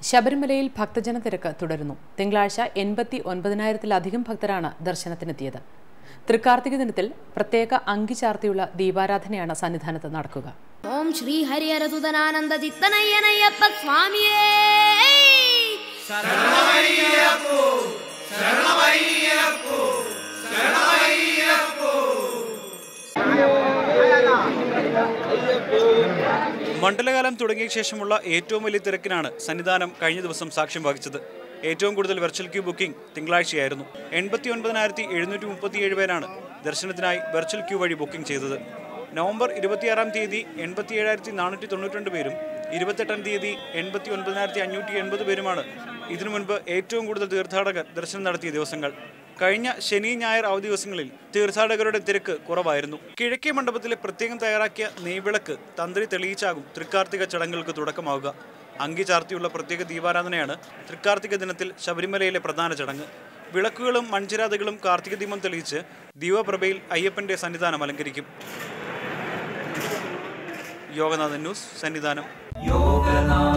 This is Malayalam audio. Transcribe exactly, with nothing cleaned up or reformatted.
ശബരിമലയിൽ ഭക്തജന തിരക്ക് തുടരുന്നു. തിങ്കളാഴ്ച എൺപത്തി ഒൻപതിനായിരത്തിലധികം ഭക്തരാണ് ദർശനത്തിനെത്തിയത്. തൃക്കാർത്തിക ദിനത്തിൽ പ്രത്യേക അങ്കി ചാർത്തിയുള്ള ദീപാരാധനയാണ് സന്നിധാനത്ത് നടക്കുക. ഓം ശ്രീ ഹരിഹരസുതനാനന്ദ ചിത്തനയ്യനയ്യപ്പ സ്വാമിയേ ശരണമയ്യപ്പോ ശരണമയ്യപ്പോ ശരണമയ്യപ്പോ. മണ്ഡലകാലം തുടങ്ങിയ ശേഷമുള്ള ഏറ്റവും വലിയ തിരക്കിനാണ് സന്നിധാനം കഴിഞ്ഞ ദിവസം സാക്ഷ്യം വഹിച്ചത്. ഏറ്റവും കൂടുതൽ വെർച്വൽ ക്യൂ ബുക്കിംഗ് തിങ്കളാഴ്ചയായിരുന്നു. എൺപത്തി ഒൻപതിനായിരത്തി എഴുന്നൂറ്റി മുപ്പത്തിയേഴ് പേരാണ് ദർശനത്തിനായി വെർച്വൽ ക്യൂ വഴി ബുക്കിംഗ് ചെയ്തത്. നവംബർ ഇരുപത്തിയാറാം തീയതി എൺപത്തി ഏഴായിരത്തി നാനൂറ്റി തൊണ്ണൂറ്റി രണ്ട് പേരും ഇരുപത്തെട്ടാം തീയതി എൺപത്തി ഒൻപതിനായിരത്തി അഞ്ഞൂറ്റി എൺപത് പേരുമാണ് ഇതിനു മുൻപ് ഏറ്റവും കൂടുതൽ തീർത്ഥാടകർ ദർശനം നടത്തിയ ദിവസങ്ങൾ. കഴിഞ്ഞ ശനി ഞായർ അവധി ദിവസങ്ങളിൽ തീർത്ഥാടകരുടെ തിരക്ക് കുറവായിരുന്നു. കിഴക്കേ മണ്ഡപത്തിലെ പ്രത്യേകം തയ്യാറാക്കിയ നെയ്വിളക്ക് തന്ത്രി തെളിയിച്ചാകും തൃക്കാർത്തിക ചടങ്ങുകൾക്ക് തുടക്കമാവുക. അങ്കി ചാർത്തിയുള്ള പ്രത്യേക ദീപാരാധനയാണ് തൃക്കാർത്തിക ദിനത്തിൽ ശബരിമലയിലെ പ്രധാന ചടങ്ങ്. വിളക്കുകളും മൺചിരാതുകളും കാർത്തിക ദീപം തെളിയിച്ച് ദീപപ്രഭയിൽ അയ്യപ്പന്റെ സന്നിധാനം അലങ്കരിക്കും. യോഗനാഥൻ ന്യൂസ്, സന്നിധാനം.